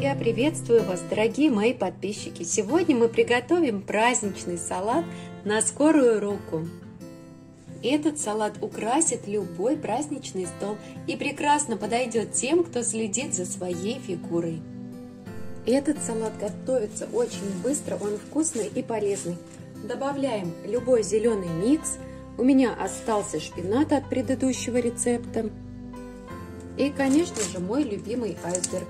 Я приветствую вас, дорогие мои подписчики! Сегодня мы приготовим праздничный салат на скорую руку. Этот салат украсит любой праздничный стол и прекрасно подойдет тем, кто следит за своей фигурой. Этот салат готовится очень быстро, он вкусный и полезный. Добавляем любой зеленый микс. У меня остался шпинат от предыдущего рецепта. И, конечно же, мой любимый айсберг.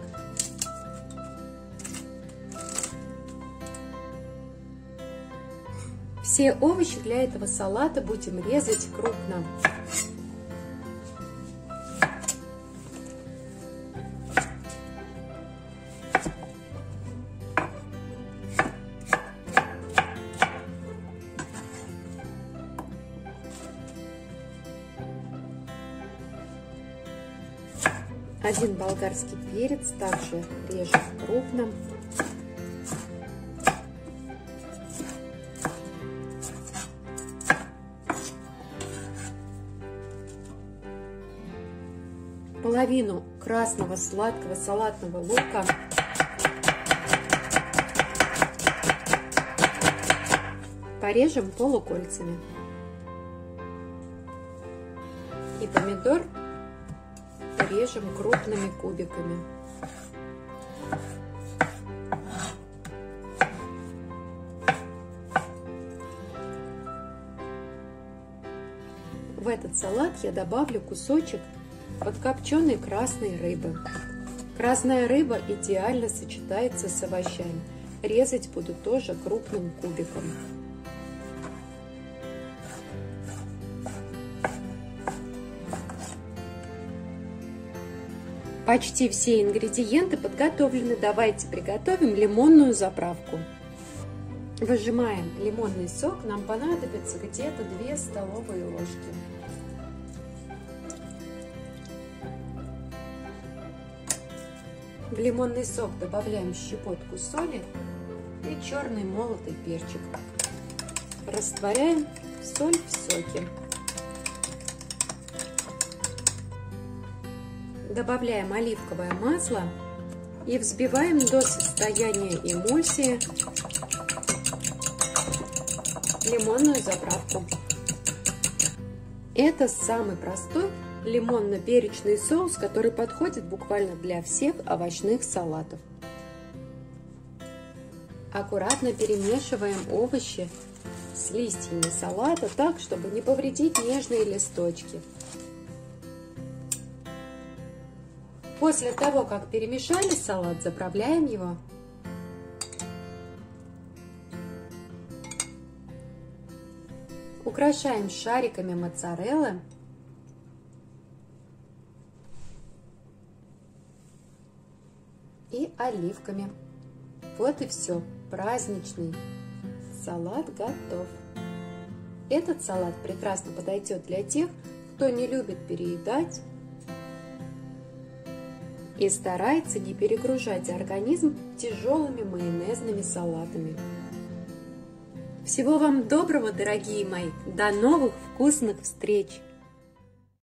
Все овощи для этого салата будем резать крупно. Один болгарский перец также режем крупно. Половину красного сладкого салатного лука. Порежем полукольцами. И помидор режем крупными кубиками. В этот салат я добавлю кусочек подкопченой красной рыбы. Красная рыба идеально сочетается с овощами. Резать буду тоже крупным кубиком. Почти все ингредиенты подготовлены. Давайте приготовим лимонную заправку. Выжимаем лимонный сок. Нам понадобится где-то 2 столовые ложки. В лимонный сок добавляем щепотку соли и черный молотый перчик. Растворяем соль в соке. Добавляем оливковое масло и взбиваем до состояния эмульсии лимонную заправку. Это самый простой лимонно-перечный соус, который подходит буквально для всех овощных салатов. Аккуратно перемешиваем овощи с листьями салата так, чтобы не повредить нежные листочки. После того, как перемешали салат, заправляем его. Украшаем шариками моцареллы. И оливками. Вот и все. Праздничный салат готов. Этот салат прекрасно подойдет для тех, кто не любит переедать и старается не перегружать организм тяжелыми майонезными салатами. Всего вам доброго, дорогие мои! До новых вкусных встреч!